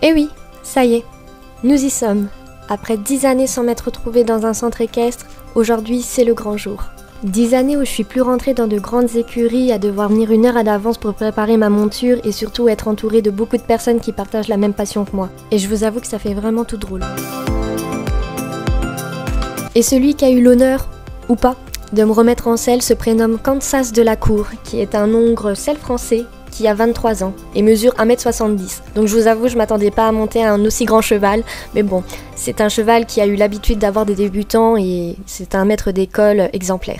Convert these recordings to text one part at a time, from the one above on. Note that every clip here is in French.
Et oui, ça y est, nous y sommes. Après 10 années sans m'être retrouvée dans un centre équestre, aujourd'hui c'est le grand jour. 10 années où je suis plus rentrée dans de grandes écuries à devoir venir 1 heure à l'avance pour préparer ma monture et surtout être entourée de beaucoup de personnes qui partagent la même passion que moi. Et je vous avoue que ça fait vraiment tout drôle. Et celui qui a eu l'honneur, ou pas, de me remettre en selle se prénomme Kansas de la Cour, qui est un hongre selle français qui a 23 ans et mesure 1m70. Donc je vous avoue, je m'attendais pas à monter un aussi grand cheval, mais bon, c'est un cheval qui a eu l'habitude d'avoir des débutants et c'est un maître d'école exemplaire.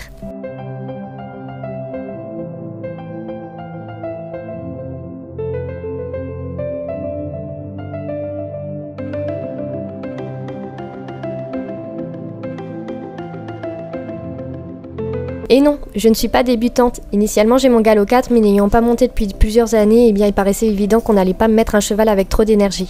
Et non, je ne suis pas débutante. Initialement, j'ai mon galop 4, mais n'ayant pas monté depuis plusieurs années, eh bien, il paraissait évident qu'on n'allait pas me mettre un cheval avec trop d'énergie.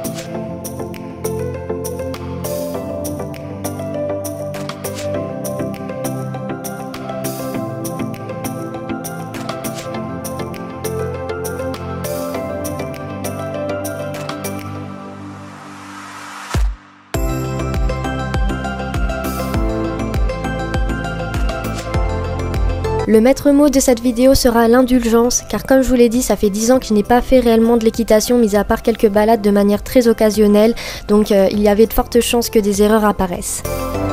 Le maître mot de cette vidéo sera l'indulgence, car comme je vous l'ai dit, ça fait 10 ans que je n'ai pas fait réellement de l'équitation, mis à part quelques balades de manière très occasionnelle, donc il y avait de fortes chances que des erreurs apparaissent.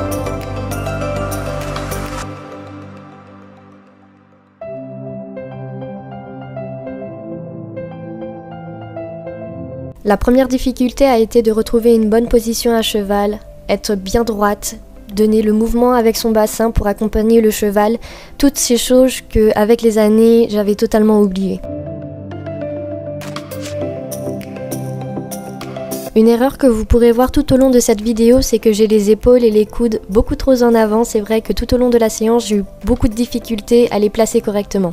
La première difficulté a été de retrouver une bonne position à cheval, être bien droite, donner le mouvement avec son bassin pour accompagner le cheval, toutes ces choses que, avec les années, j'avais totalement oubliées. Une erreur que vous pourrez voir tout au long de cette vidéo, c'est que j'ai les épaules et les coudes beaucoup trop en avant. C'est vrai que tout au long de la séance, j'ai eu beaucoup de difficultés à les placer correctement.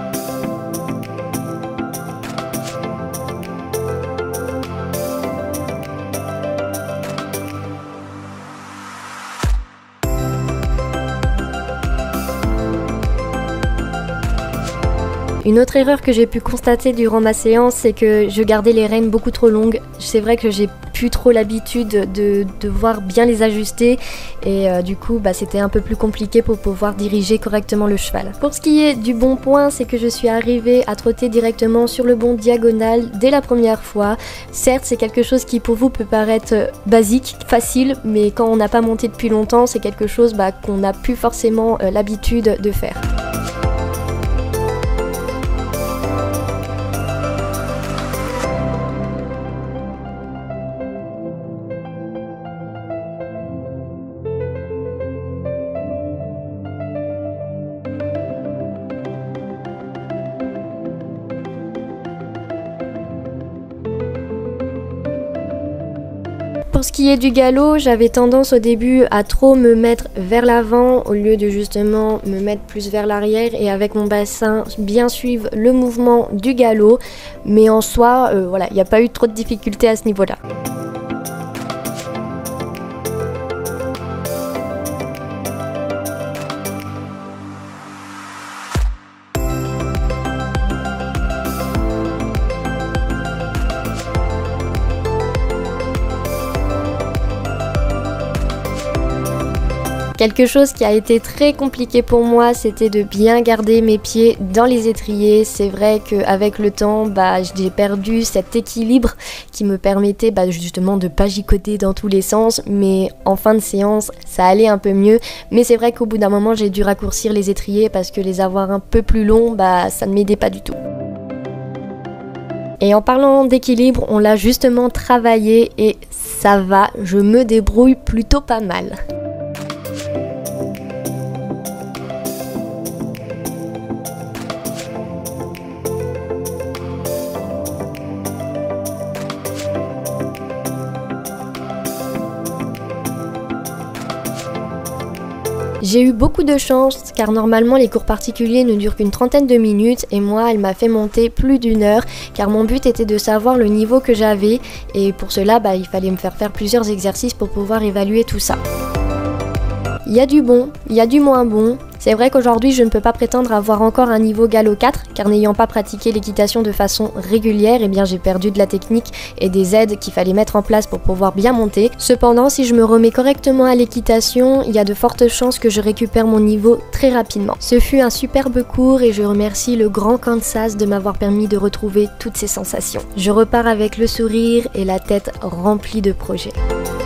Une autre erreur que j'ai pu constater durant ma séance, c'est que je gardais les rênes beaucoup trop longues. C'est vrai que j'ai plus trop l'habitude de devoir bien les ajuster et du coup c'était un peu plus compliqué pour pouvoir diriger correctement le cheval. Pour ce qui est du bon point, c'est que je suis arrivée à trotter directement sur le bond diagonal dès la première fois. Certes, c'est quelque chose qui pour vous peut paraître basique, facile, mais quand on n'a pas monté depuis longtemps, c'est quelque chose qu'on n'a plus forcément l'habitude de faire. Pour ce qui est du galop, j'avais tendance au début à trop me mettre vers l'avant au lieu de justement me mettre plus vers l'arrière et avec mon bassin bien suivre le mouvement du galop. Mais en soi, il n'y a pas eu trop de difficultés à ce niveau-là. Quelque chose qui a été très compliqué pour moi, c'était de bien garder mes pieds dans les étriers. C'est vrai qu'avec le temps, j'ai perdu cet équilibre qui me permettait justement de pas gigoter dans tous les sens. Mais en fin de séance, ça allait un peu mieux. Mais c'est vrai qu'au bout d'un moment, j'ai dû raccourcir les étriers parce que les avoir un peu plus longs, ça ne m'aidait pas du tout. Et en parlant d'équilibre, on l'a justement travaillé et ça va, je me débrouille plutôt pas mal. J'ai eu beaucoup de chance car normalement les cours particuliers ne durent qu'une trentaine de minutes et moi elle m'a fait monter plus d'1 heure car mon but était de savoir le niveau que j'avais et pour cela il fallait me faire plusieurs exercices pour pouvoir évaluer tout ça. Il y a du bon, il y a du moins bon C'est vrai qu'aujourd'hui je ne peux pas prétendre avoir encore un niveau galop 4 car n'ayant pas pratiqué l'équitation de façon régulière, eh bien j'ai perdu de la technique et des aides qu'il fallait mettre en place pour pouvoir bien monter. Cependant, si je me remets correctement à l'équitation, il y a de fortes chances que je récupère mon niveau très rapidement. Ce fut un superbe cours et je remercie le grand Kansas de m'avoir permis de retrouver toutes ces sensations. Je repars avec le sourire et la tête remplie de projets.